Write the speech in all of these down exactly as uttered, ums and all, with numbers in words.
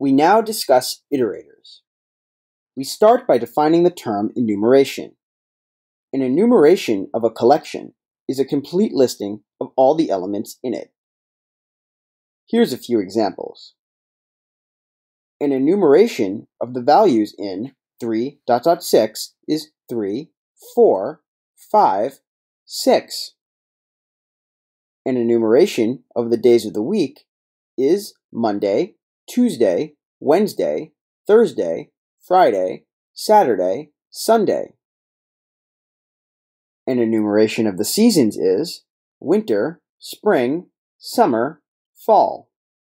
We now discuss iterators. We start by defining the term enumeration. An enumeration of a collection is a complete listing of all the elements in it. Here's a few examples. An enumeration of the values in three dot dot six is three, four, five, six. An enumeration of the days of the week is Monday, Tuesday, Wednesday, Thursday, Friday, Saturday, Sunday. An enumeration of the seasons is winter, spring, summer, fall.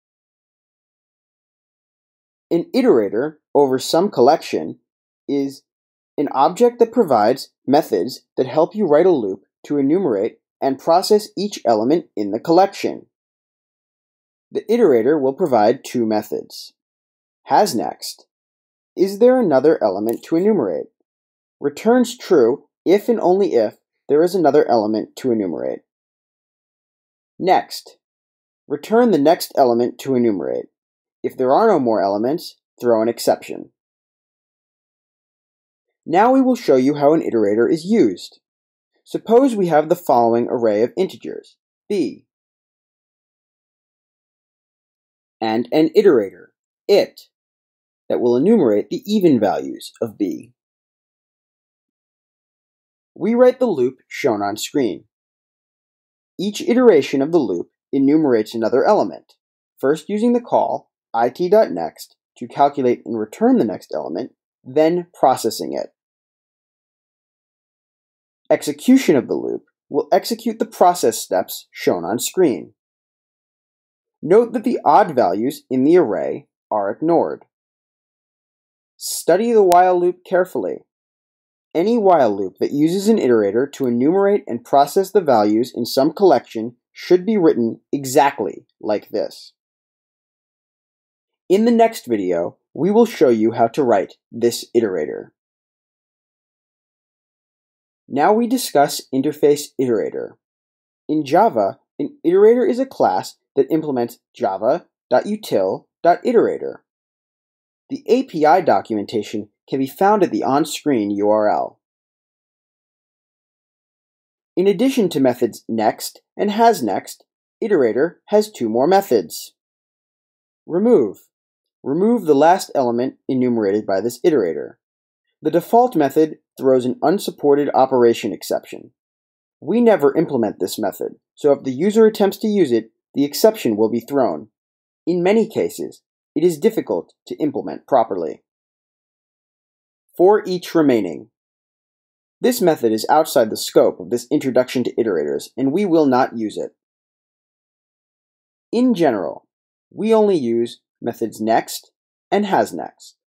An iterator over some collection is an object that provides methods that help you write a loop to enumerate and process each element in the collection. The iterator will provide two methods. HasNext. Is there another element to enumerate? Returns true if and only if there is another element to enumerate. Next. Return the next element to enumerate. If there are no more elements, throw an exception. Now we will show you how an iterator is used. Suppose we have the following array of integers, b, and an iterator, it, that will enumerate the even values of b. We write the loop shown on screen. Each iteration of the loop enumerates another element, first using the call it.next to calculate and return the next element, then processing it. Execution of the loop will execute the process steps shown on screen. Note that the odd values in the array are ignored. Study the while loop carefully. Any while loop that uses an iterator to enumerate and process the values in some collection should be written exactly like this. In the next video, we will show you how to write this iterator. Now we discuss interface iterator. In Java, an iterator is a class that implements java.util.iterator. The A P I documentation can be found at the on-screen U R L. In addition to methods next and hasNext, iterator has two more methods. Remove. Remove the last element enumerated by this iterator. The default method throws an unsupported operation exception. We never implement this method, so if the user attempts to use it, the exception will be thrown. In many cases, it is difficult to implement properly. For each remaining. This method is outside the scope of this introduction to iterators, and we will not use it. In general, we only use methods next and hasNext.